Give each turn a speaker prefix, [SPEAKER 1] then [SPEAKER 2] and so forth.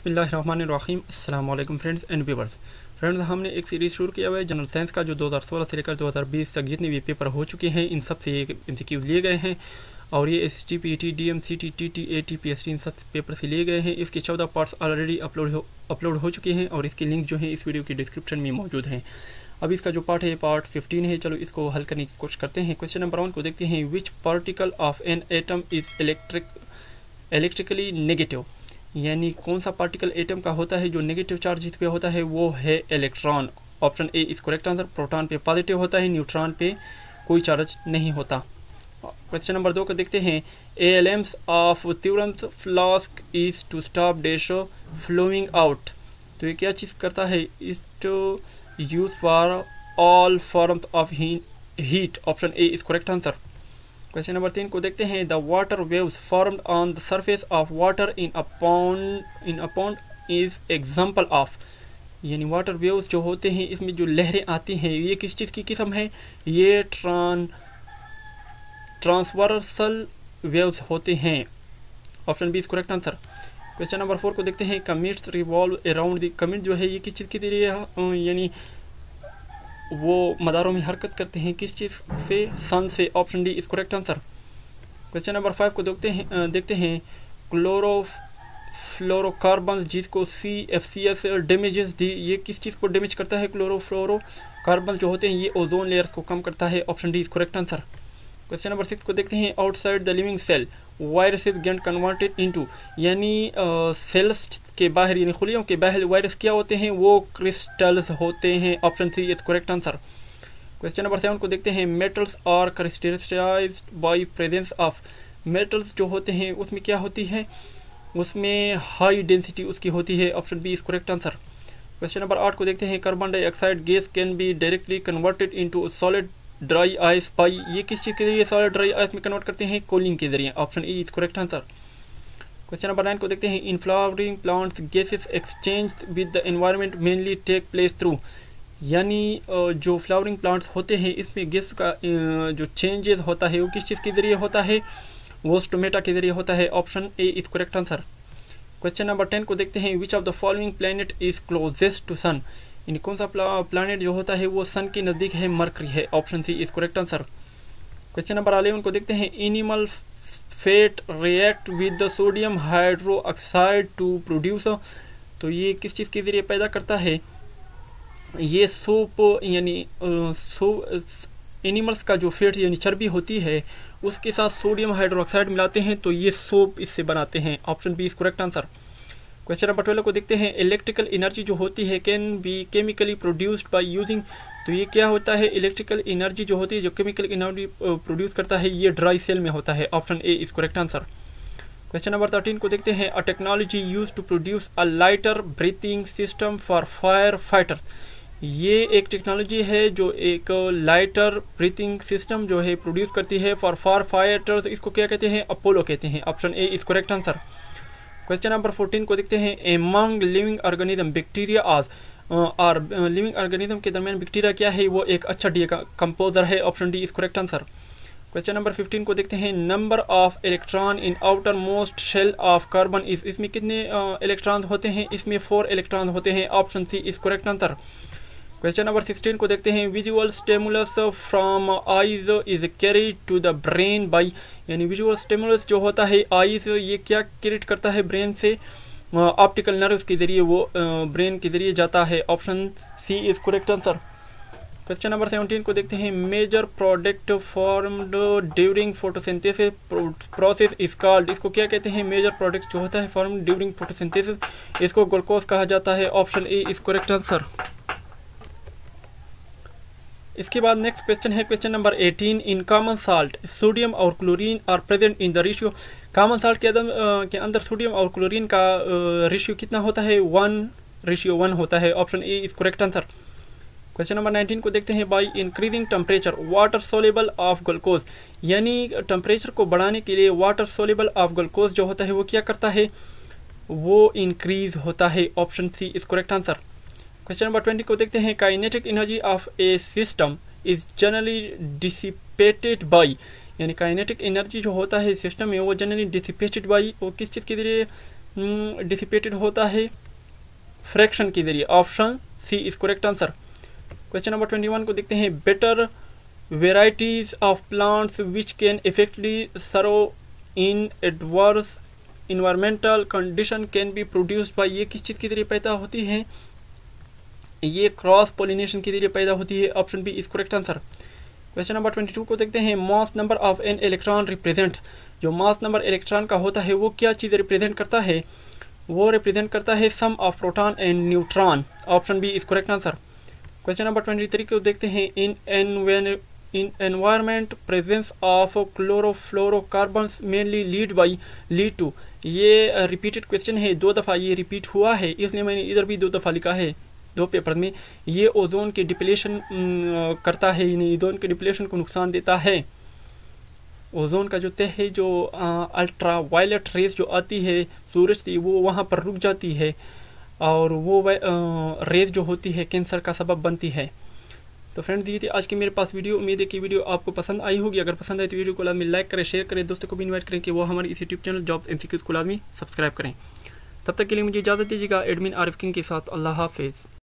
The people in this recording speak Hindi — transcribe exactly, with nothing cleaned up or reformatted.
[SPEAKER 1] बिस्मिल्लाहिर्रहमानिर्रहीम। अस्सलाम वालेकुम फ्रेंड्स एंड व्यूअर्स। फ्रेंड्स, हमने एक सीरीज़ शुरू किया हुआ है जनरल साइंस का, जो दो हज़ार सोलह से लेकर दो हज़ार बीस तक जितने भी पेपर हो चुके हैं इन सब से एमसीक्यूज लिए गए हैं और ये S S T, P T, D M C T, T T, A T, P S T इन सब पेपर से लिए गए हैं। इसके चौदह पार्ट्स ऑलरेडी अपलोड हो अपलोड हो चुके हैं और इसके लिंक जो है इस वीडियो की डिस्क्रिप्शन में मौजूद हैं। अब इसका जो पार्ट है पार्ट फिफ्टीन है। चलो इसको हल करने की कोशिश करते हैं। क्वेश्चन नंबर वन को देखते हैं। Which particle of an atom is electric electrically negative, यानी कौन सा पार्टिकल एटम का होता है जो नेगेटिव चार्ज जिस पे होता है वो है electron. Option A is correct answer. Proton पे पॉजिटिव होता है, न्यूट्रॉन पे कोई चार्ज नहीं होता। क्वेश्चन नंबर दो को देखते हैं। A L aims of Dewar's flask is to stop dash flowing out, तो ये क्या चीज़ करता है? Is to use for all forms of heat. Option A is correct answer. Question number तीन को देखते हैं। The water waves formed on the surface of water in a pond in a pond is example of, यानी वाटर वेव्स जो होते हैं इसमें जो लहरें आती हैं ये किस चीज़ की किस्म है? ये ट्रान ट्रांसवर्सल वेव्स होते हैं। Option B is correct answer. Question number four को देखते हैं। Comets revolve around the, comet जो है ये किस चीज़ के जरिए, यानी वो मदारों में हरकत करते हैं किस चीज़ से? सन से। Option D is correct answer. Question number five को देखते हैं देखते हैं क्लोरो फ्लोरोकार्बन जिसको C F C S damages the, ये किस चीज़ को डैमेज करता है? क्लोरोफ्लोरोकार्बन जो होते हैं ये ओजोन लेयर्स को कम करता है। Option D is correct answer. Question number six को देखते हैं। Outside the living cell viruses get converted into, यानी सेल्स के बाहर यानी खुलियों के बाहर वायरस क्या होते हैं? वो क्रिस्टल्स होते हैं। Option C is correct answer. Question number seven को देखते हैं। Metals are crystallized by presence of, metals जो होते हैं उसमें क्या होती है? उसमें हाई डेंसिटी उसकी होती है। Option B is correct answer. Question number आठ को देखते हैं। Carbon dioxide gas can be directly converted into solid dry ice by, ये किस चीज़ के जरिए सॉलिड ड्राई आइस में कन्वर्ट करते हैं? कूलिंग के जरिए। Option E is correct answer. Question number nine को देखते हैं। In flowering plants gases exchange with the environment mainly take place through, यानी जो फ्लावरिंग प्लांट्स होते हैं इसमें गैस का जो चेंजेस होता है वो किस चीज़ के जरिए होता है? वो स्टोमेटा के जरिए होता है। Option A is correct answer. Question number ten को देखते हैं। Which of the following planet is closest to sun, यानी कौन सा प्लैनेट जो होता है वो सन के नज़दीक है? मरकरी है। Option C is correct answer. Question number eleven को देखते हैं। Animal fat react with the sodium hydroxide to produce, तो ये किस चीज़ के जरिए पैदा करता है? ये सूप, यानी एनिमल्स का जो फैट यानी चर्बी होती है उसके साथ सोडियम हाइड्रोक्साइड मिलाते हैं तो ये सोप इससे बनाते हैं। Option B is correct answer. Question number twelve को देखते हैं। इलेक्ट्रिकल एनर्जी जो होती है can be chemically produced by using, तो ये क्या होता है? इलेक्ट्रिकल एनर्जी जो होती है जो केमिकल एनर्जी प्रोड्यूस करता है ये ड्राई सेल में होता है। Option A is correct answer. Question number thirteen को देखते हैं। A technology use to produce a lighter breathing system for fire fighters, ये एक टेक्नोलॉजी है जो एक लाइटर ब्रीथिंग सिस्टम जो है प्रोड्यूस करती है फॉर फायर फाइटर्स, इसको क्या कहते हैं? अपोलो कहते हैं। Option A is correct answer. Question number fourteen को देखते हैं। एमंग लिविंग ऑर्गेनिज्म बैक्टीरिया आज और लिविंग ऑर्गेनिज्म के दरमियान बैक्टीरिया क्या है? वो एक अच्छा डी कंपोजर है। Option D is correct answer. Question number fifteen को देखते हैं। Number of electron in outermost shell of carbon is, इसमें कितने इलेक्ट्रॉन होते हैं? इसमें फोर इलेक्ट्रॉन होते हैं। Option C is correct answer. Question number sixteen को देखते हैं। Visual stimulus from eyes is carried to the brain by, यानी विजुअल स्टिमुलस जो होता है आइज ये क्या कैरीड करता है ब्रेन से? ऑप्टिकल नर्व्स के जरिए वो ब्रेन के जरिए जाता है। Option C is correct answer. Question number seventeen को देखते हैं। Major product formed during photosynthesis process is called, इसको क्या कहते हैं? मेजर प्रोडक्ट जो होता है फॉर्म्ड ड्यूरिंग फोटोसिंथेसिस, इसको ग्लूकोज कहा जाता है। Option A is correct answer. इसके बाद नेक्स्ट क्वेश्चन है question number eighteen. In common salt sodium और chlorine are present in the ratio, common salt के अंदर के अंदर सोडियम और क्लोरीन का रेशियो कितना होता है? वन रेशियो वन होता है। Option A is correct answer. Question number nineteen को देखते हैं। By increasing temperature water soluble of glucose, यानी टेम्परेचर को बढ़ाने के लिए वाटर सोलेबल ऑफ ग्लूकोज जो होता है वो क्या करता है? वो इंक्रीज होता है। Option C is correct answer. Question number twenty को देखते हैं। Kinetic energy of a system is generally dissipated by, यानी काइनेटिक एनर्जी जो होता है सिस्टम में वो जनरली डिसिपेटेड बाई वो किस चीज़ के जरिए डिसिपेटेड होता है फ्रैक्शन के जरिए। Option C is correct answer. Question number twenty one को देखते हैं। Better varieties of plants which can effectively serve in adverse environmental condition can be produced by, ये किस चीज़ के जरिए पैदा होती है? ये क्रॉस पोलिनेशन के जरिए पैदा होती है। Option B is correct answer. Question number twenty two को देखते हैं। Mass number of an electron represent, जो मास नंबर इलेक्ट्रॉन का होता है वो क्या चीज़ रिप्रेजेंट करता है? वो रिप्रेजेंट करता है sum of proton and neutron. Option B is correct answer. Question number twenty three को देखते हैं। In an in environment presence of chlorofluorocarbons mainly lead by lead to, ये रिपीटेड क्वेश्चन है, दो दफ़ा ये रिपीट हुआ है, इसलिए मैंने इधर भी दो दफ़ा लिखा है दो पेपर में। ये ओजोन के डिप्लेशन करता है, यानी ओजोन के डिप्लेशन को नुकसान देता है। ओजोन का जो तह है, जो अल्ट्रा वायलेट रेस जो आती है सूरज से, वो वहाँ पर रुक जाती है और वो रेस जो होती है कैंसर का सबब बनती है। तो फ्रेंड्स, ये थी आज की मेरे पास वीडियो। उम्मीद है कि वीडियो आपको पसंद आई होगी। अगर पसंद आए तो वीडियो को लाजमी लाइक करें, शेयर करें, दोस्तों को भी इन्वाइट करें कि वो हमारे इस यूट्यूब चैनल जॉब्स एमसीक्यूज को लाजमी सब्सक्राइब करें। तब तक के लिए मुझे इजाज़त दीजिएगा एडमिन आरिफ किंग के साथ। अल्लाह हाफिज़।